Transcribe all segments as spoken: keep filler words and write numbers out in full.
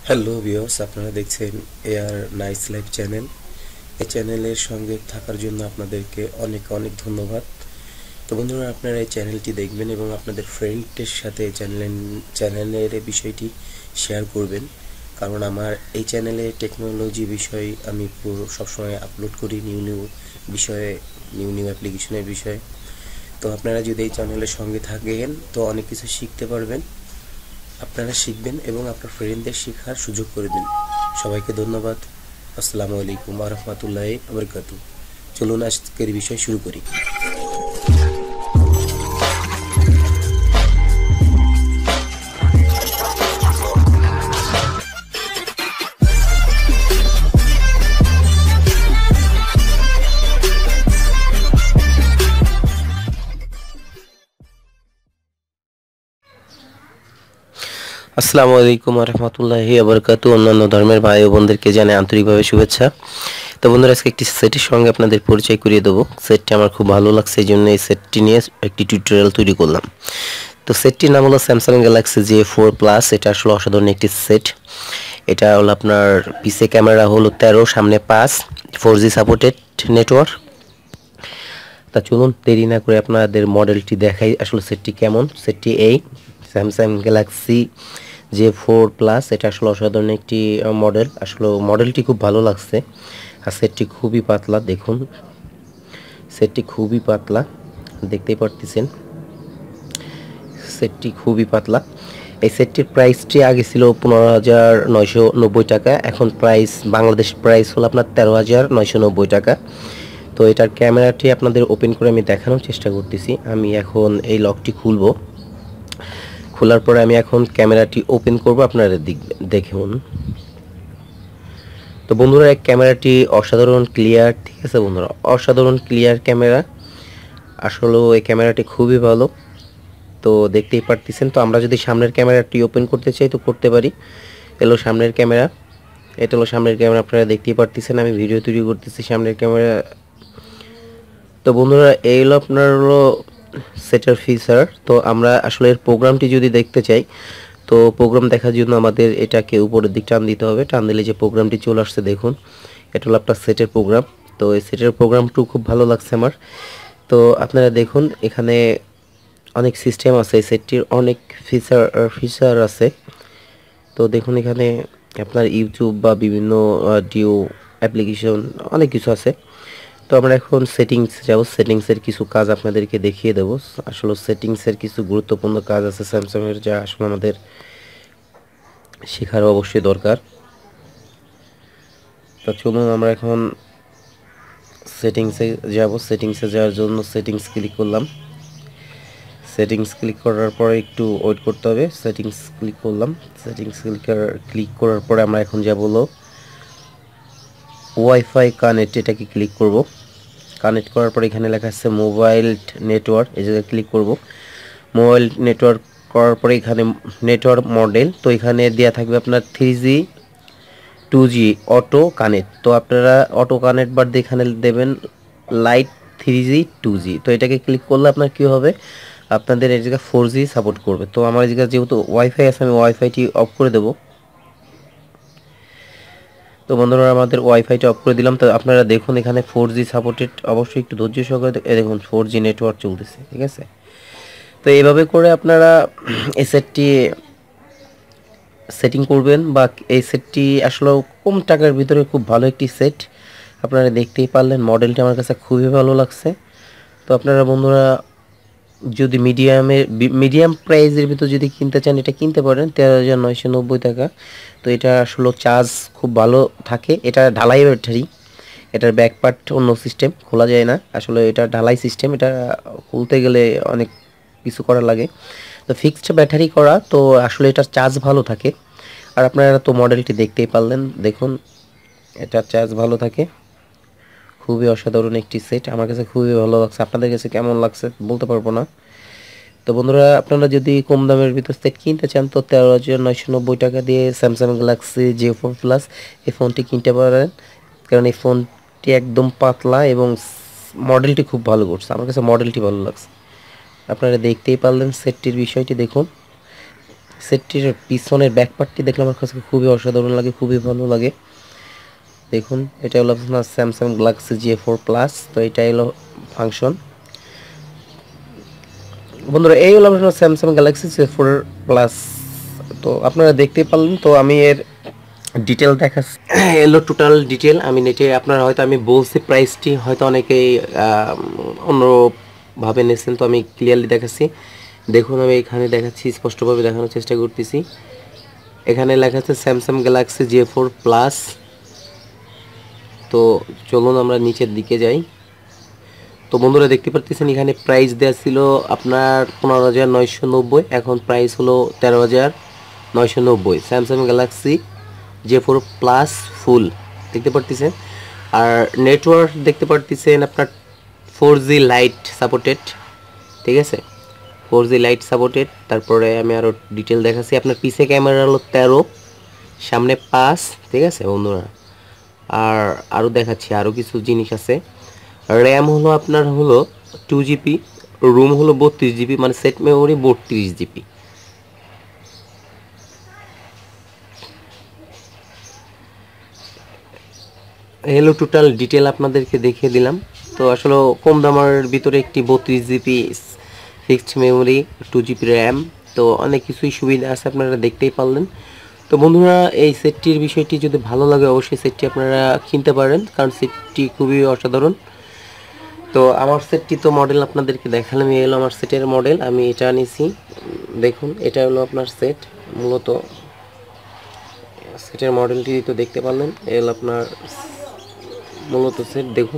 Hello viewers, আপনারা দেখছেন AR nice life channel. এই চ্যানেলের সঙ্গে থাকার জন্য আপনাদেরকে অনেক অনেক ধন্যবাদ। তো বন্ধুরা, আপনারা এই চ্যানেলটি দেখবেন এবং আপনাদের ফ্রেন্ডদের সাথে এই চ্যানেল চ্যানেলের বিষয়টি শেয়ার করবেন, কারণ আমার এই চ্যানেলে টেকনোলজি বিষয় আমি পুরো সবসময় আপলোড করি, নিউ নিউ বিষয়ে, নিউ নিউ অ্যাপ্লিকেশনের বিষয়ে। তো আপনারা যদি এই চ্যানেলের সঙ্গে থাকেন তো অনেক কিছু শিখতে পারবেন, আপনারা শিখবেন এবং আপনার ফ্রেন্ডদের শেখার সুযোগ করে দিন। সবাইকে ধন্যবাদ। আসসালামু আলাইকুম ওয়া রাহমাতুল্লাহি ওয়া বারাকাতুহু। চলুন আজকের বিষয় শুরু করি। আসসালামু আলাইকুম ওয়া রাহমাতুল্লাহি ওয়া বারাকাতুহু। অন্যান্য ধর্মের ভাই ও বোনদেরকে জানাই আন্তরিকভাবে শুভেচ্ছা। তো বন্ধুরা, আজকে একটি সেটের সঙ্গে আপনাদের পরিচয় করিয়ে দেবো। সেটটি আমার খুব ভালো লাগছে, এই জন্য এই সেটটি নিয়ে একটি টিউটোরিয়াল তৈরি করলাম। তো সেটটির নাম হলো Samsung Galaxy J four plus. এটা আসলে অসাধারণ একটি সেট। এটা হলো আপনার পিছে ক্যামেরা হলো তেরো, সামনে পাঁচ, ফোর জি সাপোর্টেড নেটওয়ার্ক। তা চলুন দেরি না করে আপনাদের মডেলটি দেখাই, আসলে সেটটি কেমন। সেটটি এই Samsung Galaxy J four plus. এটা আসলে অসাধারণ একটি মডেল, আসলে মডেলটি খুব ভালো লাগছে। আর সেটটি খুবই পাতলা, দেখুন সেটটি খুবই পাতলা, দেখতেই পারতেছেন সেটটি খুবই পাতলা। এই সেটটির প্রাইসটি আগে ছিল পনেরো হাজার নয়শো নব্বই টাকা, এখন প্রাইস বাংলাদেশ প্রাইস হলো আপনার তেরো হাজার নয়শো নব্বই টাকা। তো এটার ক্যামেরাটি আপনাদের ওপেন করে আমি দেখানোর চেষ্টা করতেছি। আমি এখন এই লকটি খুলবো, খোলার পরে আমি এখন ক্যামেরাটি ওপেন করব, আপনারা দেখুন। তো বন্ধুরা, এই ক্যামেরাটি অসাধারণ ক্লিয়ার, ঠিক আছে বন্ধুরা, অসাধারণ ক্লিয়ার ক্যামেরা। আসলে এই ক্যামেরাটি খুবই ভালো, তো দেখতেই পারতেছেন। তো আমরা যদি সামনের ক্যামেরাটি ওপেন করতে চাই তো করতে পারি। এলো সামনের ক্যামেরা, এটা হলো সামনের ক্যামেরা, আপনারা দেখতেই পারতেছেন আমি ভিডিও তৈরি করতেছি সামনের ক্যামেরা। তো বন্ধুরা, এই হলো আপনার হলো সেটার ফিচার। তো আমরা আসলে এর প্রোগ্রামটি যদি দেখতে চাই তো প্রোগ্রাম দেখার জন্য আমাদের এটাকে উপরের দিক টান দিতে হবে। টান দিলে যে প্রোগ্রামটি চলে আসছে দেখুন, এটা হলো আপনার সেটের প্রোগ্রাম। তো এই সেটের প্রোগ্রামটু খুব ভালো লাগছে আমার। তো আপনারা দেখুন এখানে অনেক সিস্টেম আছে, এই সেটটির অনেক ফিচার ফিচার আছে। তো দেখুন এখানে আপনার ইউটিউব বা বিভিন্ন অডিও অ্যাপ্লিকেশন অনেক কিছু আছে। তো আমরা এখন সেটিংস যাব, সেটিংসের কিছু কাজ আপনাদেরকে দেখিয়ে দেব। আসলে সেটিংসের কিছু গুরুত্বপূর্ণ কাজ আছে স্যামসাংয়ের, যা আসলে আমাদের শেখার অবশ্যই দরকার। তো চলুন আমরা এখন সেটিংসে যাব। সেটিংসে যাওয়ার জন্য সেটিংস ক্লিক করলাম। সেটিংস ক্লিক করার পরে একটু ওয়েট করতে হবে। সেটিংস ক্লিক করলাম। সেটিংস ক্লিক করার পরে আমরা এখন যাব হলো ওয়াইফাই কানেক্ট, এটাকে ক্লিক করব। কানেক্ট করার পরে এখানে লেখা আছে মোবাইল নেটওয়ার্ক, এই জায়গায় ক্লিক করব। মোবাইল নেটওয়ার্ক করার পরে এখানে নেটওয়ার্ক মডেল, তো এখানে দেওয়া থাকবে আপনার three G two G auto connect. তো আপনারা অটো কানেক্ট বার এখানে দেবেন light three G two G. তো এটাকে ক্লিক করলে আপনার কী হবে, আপনাদের এই জায়গায় ফোর জি সাপোর্ট করবে। তো আমার এই জায়গায় যেহেতু ওয়াইফাই আছে আমি ওয়াইফাইটি অফ করে দেবো। তো বন্ধুরা, আমাদের ওয়াইফাইটা অফ করে দিলাম। তো আপনারা দেখুন এখানে ফোর জি সাপোর্টেড, অবশ্যই একটু ধৈর্য সহকারে দেখুন ফোর জি নেটওয়ার্ক চলতেছে, ঠিক আছে। তো এইভাবে করে আপনারা এই সেটটি সেটিং করবেন, বা এই সেটটি আসলে কম টাকার ভিতরে খুব ভালো একটি সেট। আপনারা দেখতেই পারলেন মডেলটা আমার কাছে খুবই ভালো লাগছে। তো আপনারা বন্ধুরা যদি মিডিয়ামের মিডিয়াম প্রাইসের ভিতর যদি কিনতে চান এটা কিনতে পারেন তেরো হাজার নয়শো নব্বই টাকা। তো এটা আসলে চার্জ খুব ভালো থাকে, এটা ঢালাই ব্যাটারি, এটার ব্যাক পার্ট অন্য সিস্টেম, খোলা যায় না। আসলে এটা ঢালাই সিস্টেম, এটা খুলতে গেলে অনেক কিছু করা লাগে। তো ফিক্সড ব্যাটারি করা, তো আসলে এটার চার্জ ভালো থাকে। আর আপনারা তো মডেলটি দেখতেই পারলেন, দেখুন এটার চার্জ ভালো থাকে। খুবই অসাধারণ একটি সেট, আমার কাছে খুবই ভালো লাগছে। আপনাদের কাছে কেমন লাগছে বলতে পারবো না। তো বন্ধুরা, আপনারা যদি কম দামের ভিতর সেট কিনতে চান তো তেরো হাজার নয়শো নব্বই টাকা দিয়ে Samsung Galaxy J four plus এই ফোনটি কিনতে পারেন, কারণ এই ফোনটি একদম পাতলা এবং মডেলটি খুব ভালো করছে। আমার কাছে মডেলটি ভালো লাগছে। আপনারা দেখতেই পারলেন সেটটির বিষয়টি দেখুন। সেটটির পিছনের ব্যাক পার্টটি দেখলে আমার কাছে খুবই অসাধারণ লাগে, খুবই ভালো লাগে। দেখুন এটা হলো আপনার Samsung Galaxy J four plus. তো এটাই হলো ফাংশন। বন্ধুরা এই হলো আপনার Samsung Galaxy J four plus. তো আপনারা দেখতেই পারলেন। তো আমি এর ডিটেল দেখাচ্ছি, এলো টোটাল ডিটেল আমি নেটে। আপনারা হয়তো আমি বলছি প্রাইসটি হয়তো অনেকেই অন্যভাবে নিয়েছেন, তো আমি ক্লিয়ারলি দেখাচ্ছি। দেখুন আমি এখানে দেখাচ্ছি, স্পষ্টভাবে দেখানোর চেষ্টা করতেছি। এখানে লেখা আছে Samsung Galaxy J four plus. তো চলুন আমরা নিচের দিকে যাই। তো বন্ধুরা দেখতে পাচ্ছেন এখানে প্রাইস দেওয়া ছিল আপনার পনেরো হাজার নয়শো নব্বই, এখন প্রাইস হলো তেরো হাজার নয়শো নব্বই। Samsung Galaxy J four plus full দেখতে পারতেছেন। আর নেটওয়ার্ক দেখতে পারতেছেন আপনার ফোর জি লাইট সাপোর্টেড, ঠিক আছে, ফোর জি লাইট সাপোর্টেড। তারপরে আমি আরও ডিটেল দেখাচ্ছি। আপনার পিছে ক্যামেরা হলো তেরো, সামনে পাঁচ, ঠিক আছে বন্ধুরা। আর আরও দেখাচ্ছি, আরও কিছু জিনিস আছে। র্যাম হলো আপনার হলো টু জিবি, রুম হলো বত্রিশ জিবি, মানে সেট মেমোরি বত্রিশ জিবি। এলো টোটাল ডিটেল আপনাদেরকে দেখিয়ে দিলাম। তো আসলে কম দামের ভিতরে একটি বত্রিশ GB fixed memory, two GB RAM, তো অনেক কিছুই সুবিধা আছে, আপনারা দেখতেই পারলেন। তো বন্ধুরা এই সেটটির বিষয়টি যদি ভালো লাগে অবশ্যই সেটটি আপনারা কিনতে পারেন, কারণ সেটটি খুবই অসাধারণ। তো আমার সেটটি তো মডেল আপনাদেরকে দেখালাম, এই হলো আমার সেটের মডেল, আমি এটা নিছি। দেখুন এটা হলো আপনার সেট, মূলত সেটের মডেলটি তো দেখতে পারলেন। এই হলো আপনার মূলত সেট। দেখুন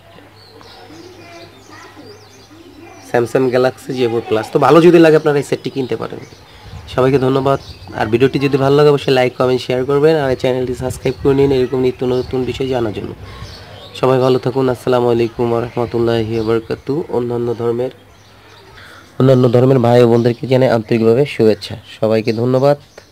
Samsung Galaxy J four plus. তো ভালো যদি লাগে আপনারা এই সেটটি কিনতে পারেন। সবাইকে ধন্যবাদ। আর ভিডিওটি যদি ভালো লাগে অবশ্যই লাইক কমেন্ট শেয়ার করবেন, আর চ্যানেলটি সাবস্ক্রাইব করে নিন এরকম নিত্য নতুন বিষয় জানার জন্য। সবাই ভালো থাকুন। আসসালামু আলাইকুম ওয়া রাহমাতুল্লাহি ওয়া বারাকাতুহু। অন্যান্য ধর্মের অন্যান্য ধর্মের ভাই ও বোনদেরকে জানাই আন্তরিকভাবে শুভেচ্ছা। সবাইকে ধন্যবাদ।